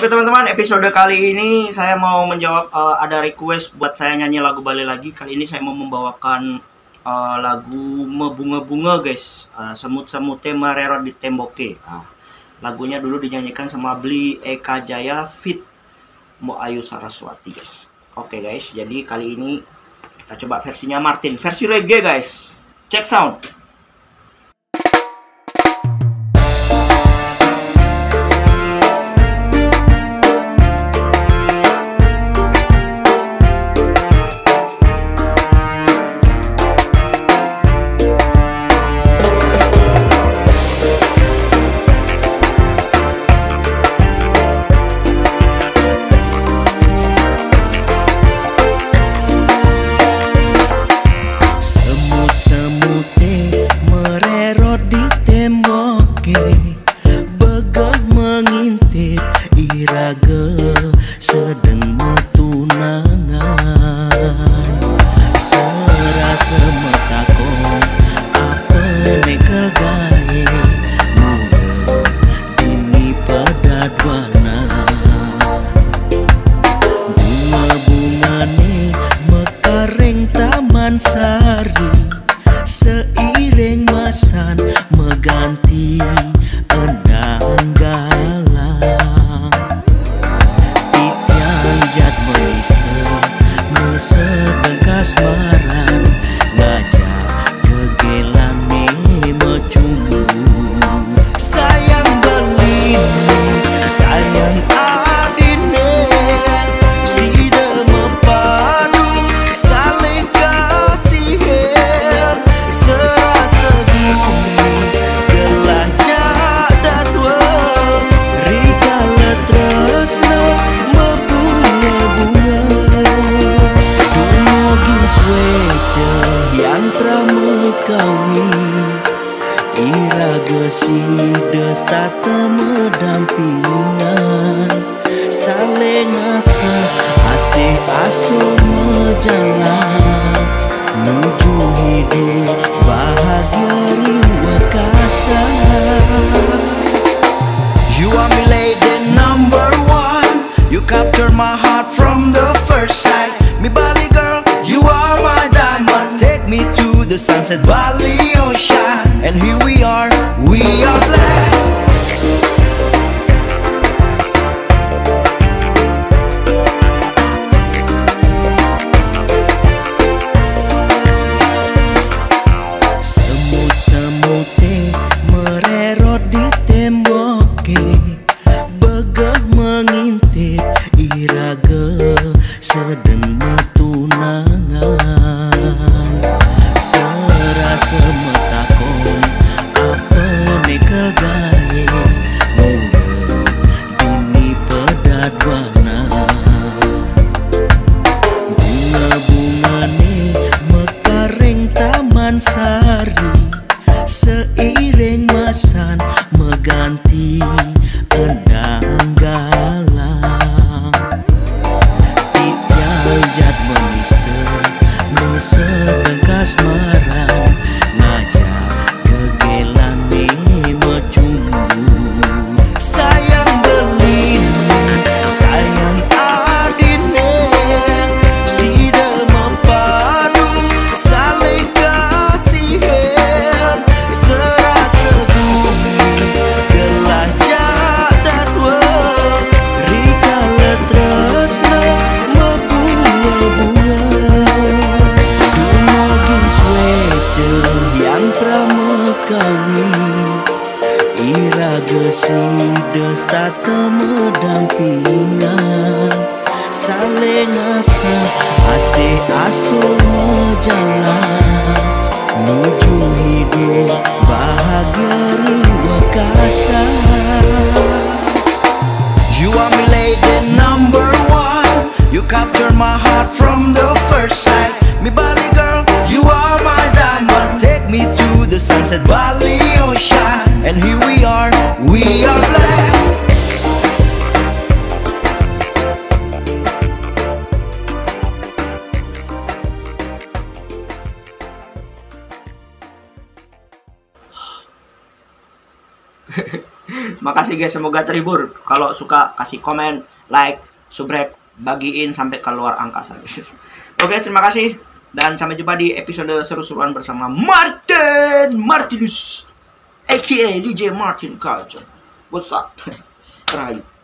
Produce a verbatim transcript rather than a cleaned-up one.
Oke teman-teman, episode kali ini saya mau menjawab uh, ada request buat saya nyanyi lagu Bali lagi. Kali ini saya mau membawakan uh, lagu Mebunga-bunga guys, uh, Semut-semute mererot di temboke. Nah, lagunya dulu dinyanyikan sama Bli Eka Jaya feat Mo Ayu Saraswati guys. Oke guys, jadi kali ini kita coba versinya Martin, versi reggae guys. Check sound. Begah mengintip irage sedang metunangan, serasa metakon apa nekel gae muda dini pedaduanan. Bunga-bungane mekaring taman sari, seiring masan mengganti endang galang. Titian jad menister mesedeng kasmaran, ngajak kegelan me mecumbu. Sayang belini, sayang adine, sida mepadu saling kasihan. Serasa gini gelah jadat dua, rigala tresna mebunga-bunga. Dumogis wece yang pramekawi, irage sides tata medampingan, saling asa asih asuh mejalan menuju hidup bahagia riwa kasar. You are my lady number one, you capture my heart from the first sight. Me Bali girl, you are my diamond. Take me to the sunset Bali ocean, and here we are, we are blessed. Semut-semute mererot di temboke, begah mengintip irage sedang metunangan, serasa metakon apa nekel gae muda dini pedaduanan. Bunga-bungane mekaring taman sari, seiring masan mengganti endang galang. Titian jad menister mesedeng kasmaran, ngajak kegelan me mecumbu. Sayang belini, sayang adine, sida mepadu saling kasihan. Serasa gumi gelah jadat dua, rigala tresna mebunga-bunga. Dumogis wece yang pramekawi, irage sides tata medampingan, saling asa asih asuh mejalan menuju hidup bahagia riwa kasar. You are my lady number one, you capture my heart from the first sight. Me Bali girl, you are my diamond. Take me to the sunset Bali ocean, and here we are, we are blessed. Makasih guys, semoga terhibur. Kalau suka kasih komen, like, subscribe, bagiin sampai keluar angkasa guys. Oke, terima kasih dan sampai jumpa di episode seru-seruan bersama Martin Martinus aka D J Martin Culture. What's up? Terakhir.